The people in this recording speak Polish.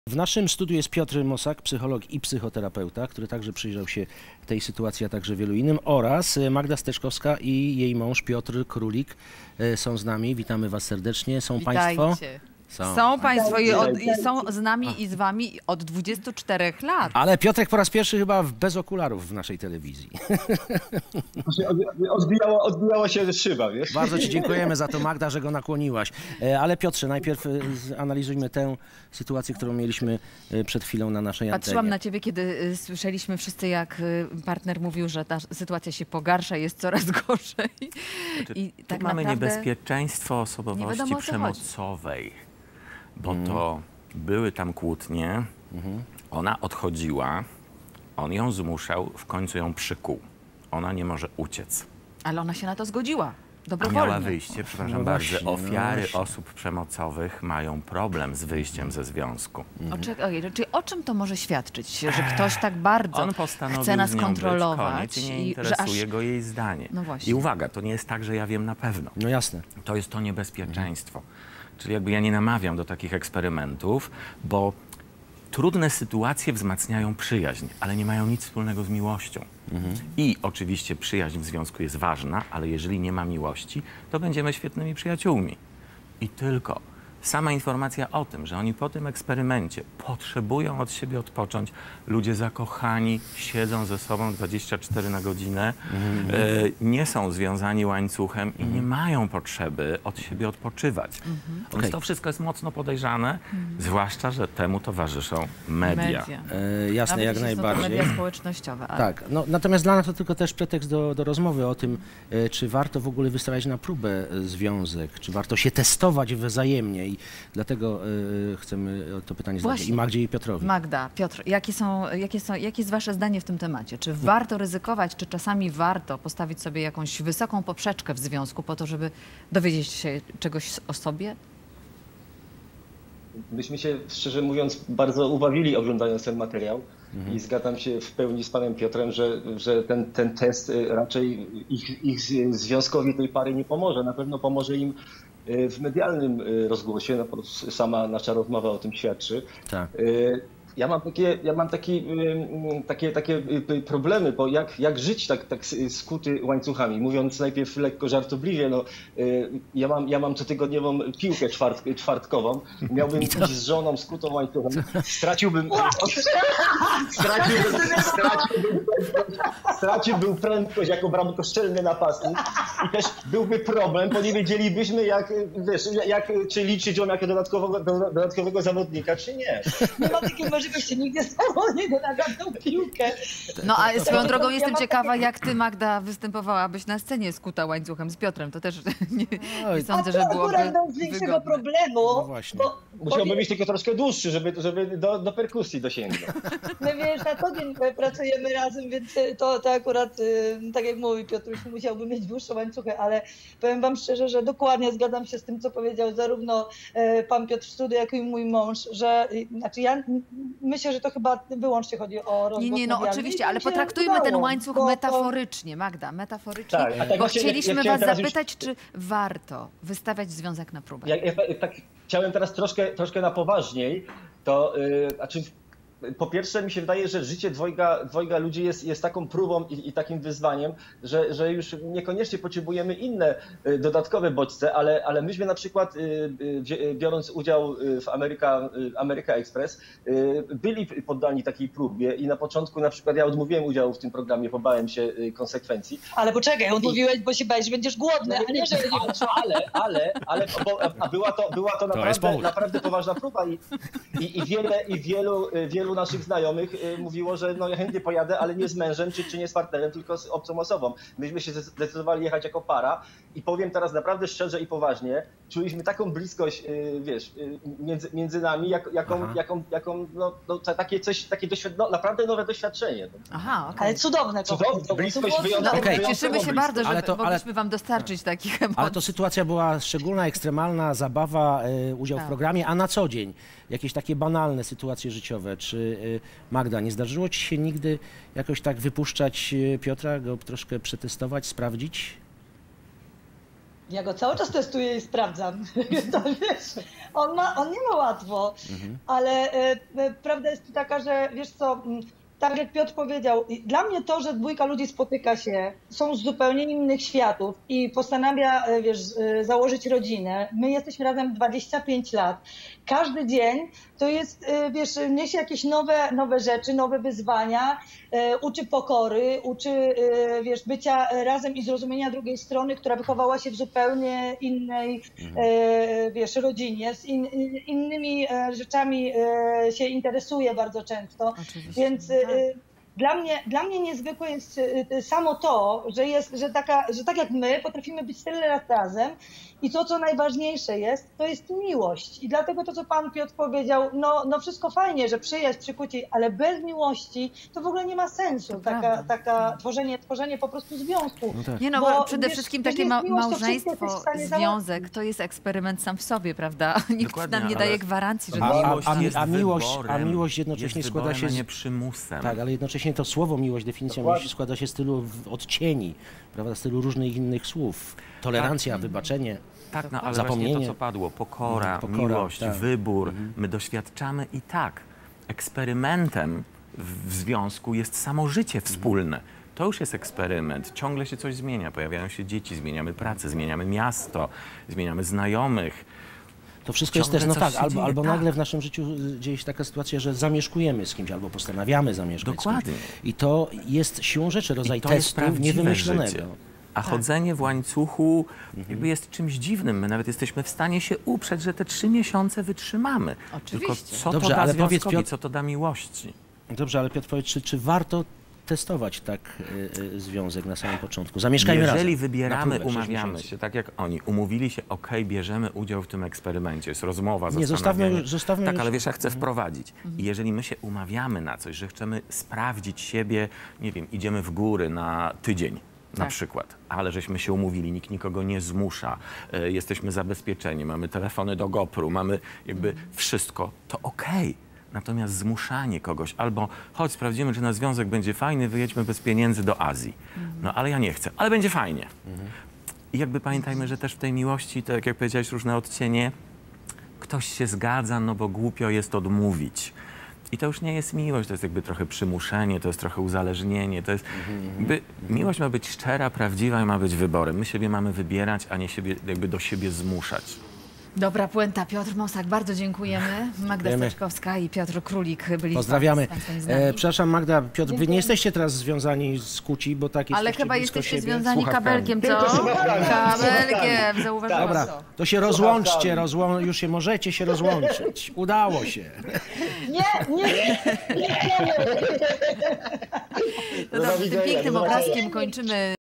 W naszym studiu jest Piotr Mosak, psycholog i psychoterapeuta, który także przyjrzał się tej sytuacji, a także wielu innym, oraz Magda Steczkowska i jej mąż Piotr Królik są z nami. Witamy Was serdecznie. Są Państwo? Są Państwo i są z nami i z Wami od 24 lat. Ale Piotrek po raz pierwszy chyba bez okularów w naszej telewizji. Odbijała się szyba, wiesz? Bardzo Ci dziękujemy za to, Magda, że go nakłoniłaś. Ale Piotrze, najpierw analizujmy tę sytuację, którą mieliśmy przed chwilą na naszej antenie. Patrzyłam na Ciebie, kiedy słyszeliśmy wszyscy, jak partner mówił, że ta sytuacja się pogarsza, jest coraz gorzej. I tak mamy niebezpieczeństwo osobowości przemocowej. Bo to były tam kłótnie, ona odchodziła, on ją zmuszał, w końcu ją przykuł. Ona nie może uciec. Ale ona się na to zgodziła, dobrowolnie. Miała wyjście, przepraszam bardzo. Ofiary osób przemocowych mają problem z wyjściem ze związku. Czyli o czym to może świadczyć? Że ktoś tak bardzo chce nas kontrolować i nie interesuje go jej zdanie. No właśnie. I uwaga, to nie jest tak, że ja wiem na pewno. No jasne. To jest to niebezpieczeństwo. Czyli jakby ja nie namawiam do takich eksperymentów, bo trudne sytuacje wzmacniają przyjaźń, ale nie mają nic wspólnego z miłością. I oczywiście przyjaźń w związku jest ważna, ale jeżeli nie ma miłości, to będziemy świetnymi przyjaciółmi. I tylko sama informacja o tym, że oni po tym eksperymencie potrzebują od siebie odpocząć, ludzie zakochani siedzą ze sobą 24 na godzinę, nie są związani łańcuchem i nie mają potrzeby od siebie odpoczywać. Więc to wszystko jest mocno podejrzane, zwłaszcza, że temu towarzyszą media. Jasne, nawet jak najbardziej. Media społecznościowe. Ale... Tak, no, natomiast dla nas to tylko też pretekst do rozmowy o tym, czy warto w ogóle wystawiać na próbę związek, czy warto się testować wzajemnie. I dlatego chcemy to pytanie zadać i Magdzie i Piotrowi. Magda, Piotr, jakie jest Wasze zdanie w tym temacie? Czy warto ryzykować, czy czasami warto postawić sobie jakąś wysoką poprzeczkę w związku po to, żeby dowiedzieć się czegoś o sobie? Myśmy się, szczerze mówiąc, bardzo ubawili oglądając ten materiał i zgadzam się w pełni z panem Piotrem, że ten test raczej ich związkowi tej pary nie pomoże. Na pewno pomoże im w medialnym rozgłosie, no, bo sama nasza rozmowa o tym świadczy. Tak. Ja mam takie problemy, bo jak żyć tak skuty łańcuchami, mówiąc najpierw lekko żartobliwie, no, ja mam cotygodniową piłkę czwartkową, miałbym iść z żoną skutą łańcuchem, straciłbym prędkość jako bramkostrzelny napastnik i też byłby problem, bo nie wiedzielibyśmy czy liczyć ją jako dodatkowego zawodnika, czy nie. Nie ma takiej możliwości, nigdy słowo nie nagrał tą piłkę. No a swoją drogą jestem ciekawa, jak Ty, Magda, występowałabyś na scenie skuta łańcuchem z Piotrem. To też nie sądzę, że byłoby akurat większego problemu. No właśnie. Musiałbym mieć tylko troszkę dłuższy, żeby do perkusji dosięgnąć. My wiesz, na co dzień pracujemy razem, więc to akurat, tak jak mówi Piotruś, musiałby mieć dłuższe łańcuchy, ale powiem wam szczerze, że dokładnie zgadzam się z tym, co powiedział zarówno pan Piotr w studiu, jak i mój mąż, że znaczy ja myślę, że to chyba wyłącznie chodzi o rozwój. Nie, no oczywiście, ale potraktujmy ten łańcuch metaforycznie, Magda, metaforycznie, tak, bo chcieliśmy was zapytać, czy warto wystawiać związek na próbę. Tak chciałem teraz troszkę na poważniej, to znaczy po pierwsze mi się wydaje, że życie dwojga ludzi jest taką próbą i takim wyzwaniem, że już niekoniecznie potrzebujemy inne dodatkowe bodźce, ale myśmy na przykład biorąc udział w America Express byli poddani takiej próbie i na początku na przykład ja odmówiłem udziału w tym programie, bo bałem się konsekwencji. Ale poczekaj, odmówiłeś, bo się bałeś, że będziesz głodny, a nie, że była to naprawdę poważna próba i wielu naszych znajomych mówiło, że no ja chętnie pojadę, ale nie z mężem czy nie z partnerem, tylko z obcą osobą. Myśmy się zdecydowali jechać jako para i powiem teraz naprawdę szczerze i poważnie, czuliśmy taką bliskość, wiesz, między nami, jaką naprawdę nowe doświadczenie. Aha, okay. Ale cudowne. Bliskość cieszymy się bardzo, że mogliśmy wam dostarczyć takich emocji. Ale to sytuacja była szczególna, ekstremalna, zabawa, udział w programie, a na co dzień jakieś takie banalne sytuacje życiowe. Czy Magda, nie zdarzyło ci się nigdy jakoś tak wypuszczać Piotra, go troszkę przetestować, sprawdzić? Ja go cały czas testuję i sprawdzam. To, wiesz, on nie ma łatwo, ale prawda jest taka, że wiesz co, tak jak Piotr powiedział, dla mnie to, że dwójka ludzi spotyka się, są z zupełnie innych światów i postanawia, wiesz, założyć rodzinę. My jesteśmy razem 25 lat. Każdy dzień to jest, wiesz, niesie jakieś nowe rzeczy, nowe wyzwania, uczy pokory, uczy, wiesz, bycia razem i zrozumienia drugiej strony, która wychowała się w zupełnie innej, wiesz, rodzinie, z innymi rzeczami się interesuje bardzo często. Oczywiście, Więc dla mnie niezwykłe jest samo to, że tak jak my potrafimy być tyle lat razem i to, co najważniejsze jest, to jest miłość. I dlatego to, co pan Piotr powiedział, no wszystko fajnie, że przyjaźń, przykucie, ale bez miłości to w ogóle nie ma sensu. Tworzenie po prostu związku. No tak. Nie no, Bo, przede wiesz, wszystkim jeżeli takie jest miłość, to wszystko małżeństwo, jesteś w stanie związek, załatwić. to jest eksperyment sam w sobie, prawda? Nikt Dokładnie, nam nie ale- daje gwarancji, że A miłość jednocześnie składa wyborem, się a z... nie przymusem. Tak, ale jednocześnie to słowo miłość, definicja Dokładnie. miłości składa się z tylu odcieni, prawda, z tylu różnych innych słów. Tolerancja, wybaczenie. Tak, no ale Zapomnienie. właśnie to, co padło, pokora, Pokora, miłość, tak. wybór, my doświadczamy i tak. Eksperymentem w związku jest samo życie wspólne. To już jest eksperyment. Ciągle się coś zmienia. Pojawiają się dzieci, zmieniamy pracę, zmieniamy miasto, zmieniamy znajomych. To wszystko jest Ciągle też, no coś tak, się albo dzieje, tak. nagle w naszym życiu dzieje się taka sytuacja, że zamieszkujemy z kimś, albo postanawiamy zamieszkać Dokładnie. z kimś. I to jest siłą rzeczy rodzaj I to jest testu prawdziwe niewymyślonego. życie. A chodzenie w łańcuchu jakby jest czymś dziwnym. My nawet jesteśmy w stanie się uprzeć, że te 3 miesiące wytrzymamy. Tylko Oczywiście. co Dobrze, to da ale powiedz, związkowi, Piotr- co to da miłości? Dobrze, ale Piotr powiedz, czy warto testować tak związek na samym początku? Zamieszkajmy razem. Jeżeli Na wybieramy, próbę, 6 umawiamy miesięcy. się, tak jak oni, umówili się, bierzemy udział w tym eksperymencie, jest rozmowa, Nie, zastanawianie. zostawmy Tak, już- ale wiesz, ja chcę wprowadzić. I jeżeli my się umawiamy na coś, że chcemy sprawdzić siebie, nie wiem, idziemy w góry na tydzień, na Tak. przykład, ale żeśmy się umówili, nikt nikogo nie zmusza, jesteśmy zabezpieczeni, mamy telefony do GoPro, mamy jakby wszystko, to okej. Natomiast zmuszanie kogoś, albo chodź, sprawdzimy, czy nasz związek będzie fajny, wyjedźmy bez pieniędzy do Azji. No ale ja nie chcę, ale będzie fajnie. I jakby pamiętajmy, że też w tej miłości, tak jak powiedziałeś, różne odcienie, ktoś się zgadza, no bo głupio jest odmówić. I to już nie jest miłość, to jest jakby trochę przymuszenie, to jest trochę uzależnienie, to jest jakby, miłość ma być szczera, prawdziwa i ma być wyborem. My siebie mamy wybierać, a nie siebie, jakby do siebie zmuszać. Dobra puenta. Piotr Mosak, bardzo dziękujemy. Magda Dziękujemy. Steczkowska i Piotr Królik byli Pozdrawiamy. z Państwem z nami. Przepraszam Magda, Piotr, wy nie jesteście teraz związani z Kuci, bo tak Ale jesteście chyba blisko jesteście siebie. związani Słuchawkami. kabelkiem, co? Tylko słuchawkami. Kabelkiem, zauważyłam Dobra, to. to się rozłączcie, już się możecie się rozłączyć. Udało się. Nie. No dobrze, tym widzenia, pięknym do zobaczenia. obrazkiem kończymy